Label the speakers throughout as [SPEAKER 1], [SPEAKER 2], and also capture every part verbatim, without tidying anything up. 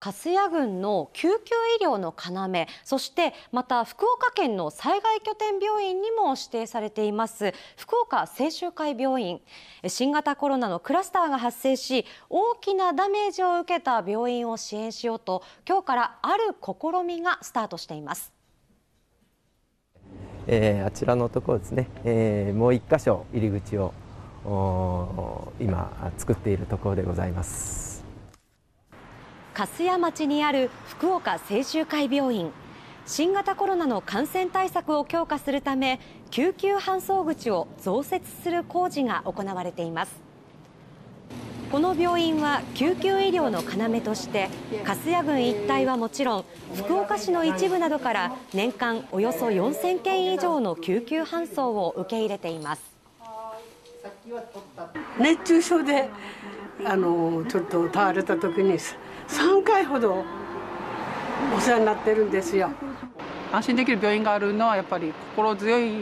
[SPEAKER 1] 粕谷郡の救急医療の要、そしてまた福岡県の災害拠点病院にも指定されています福岡清修会病院、新型コロナのクラスターが発生し大きなダメージを受けた病院を支援しようと、今日からある試みがスタートしています。
[SPEAKER 2] えー、あちらのところですね、えー、もう一箇所入り口を今作っているところでございます。
[SPEAKER 1] 粕谷町にある福岡清修会病院、新型コロナの感染対策を強化するため救急搬送口を増設する工事が行われています。この病院は救急医療の要として粕谷郡一帯はもちろん福岡市の一部などから年間およそよんせんけん以上の救急搬送を受け入れています。
[SPEAKER 3] 熱中症であのちょっと倒れた時にさんかいほどお世話になってるんですよ。安心できる病院があるのはやっぱり心強い。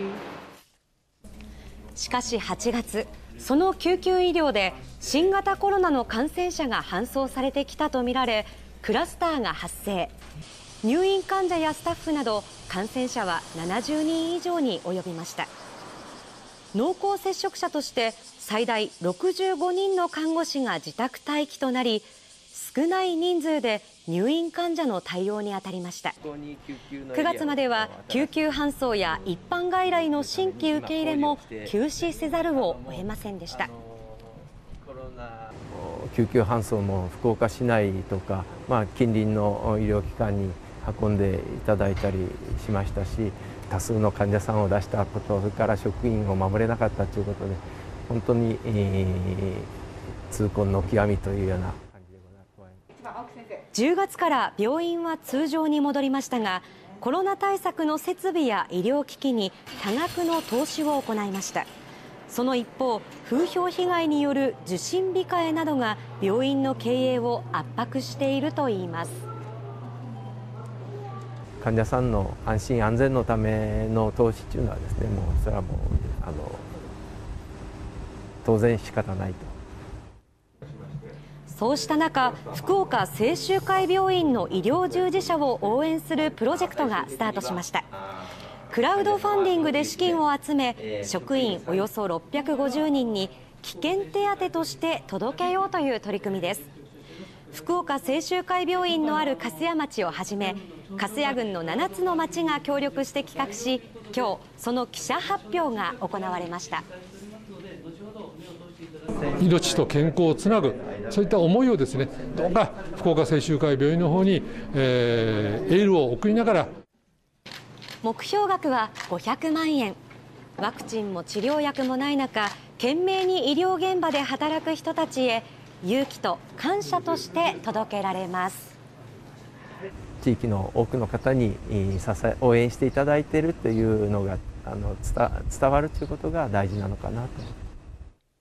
[SPEAKER 1] しかしはちがつ、その救急医療で新型コロナの感染者が搬送されてきたとみられ、クラスターが発生。入院患者やスタッフなど感染者はななじゅうにん以上に及びました。濃厚接触者として最大ろくじゅうごにんの看護師が自宅待機となり、少ない人数で入院患者の対応に当たりました。くがつまでは救急搬送や一般外来の新規受け入れも休止せざるを得ませんでした。
[SPEAKER 2] 救急搬送も福岡市内とか、まあ、近隣の医療機関に運んでいただいたりしましたし、多数の患者さんを出したこと、それから職員を守れなかったということで、本当に、えー、痛恨の極みというような感じでございます。
[SPEAKER 1] じゅうがつから病院は通常に戻りましたが、コロナ対策の設備や医療機器に多額の投資を行いました。その一方、風評被害による受診控えなどが病院の経営を圧迫しているといいます。
[SPEAKER 2] 患者さんの安心安全のための投資というのはですね、もうそれはもうあの当然仕方ないと。
[SPEAKER 1] そうした中、福岡清修会病院の医療従事者を応援するプロジェクトがスタートしました。クラウドファンディングで資金を集め、職員およそろっぴゃくごじゅうにんに危険手当として届けようという取り組みです。福岡清修会病院のある粕谷町をはじめ、粕谷郡のななつの町が協力して企画し、今日その記者発表が行われました。
[SPEAKER 4] 命と健康をつなぐ、そういった思いをですね、どうか福岡清修会病院の方に、えー、エールを送りながら。
[SPEAKER 1] 目標額はごひゃくまんえん。ワクチンも治療薬もない中、懸命に医療現場で働く人たちへ勇気と感謝として届けられます。
[SPEAKER 2] 地域の多くの方に支え応援していただいているというのがあの伝わるということが大事なのかなと。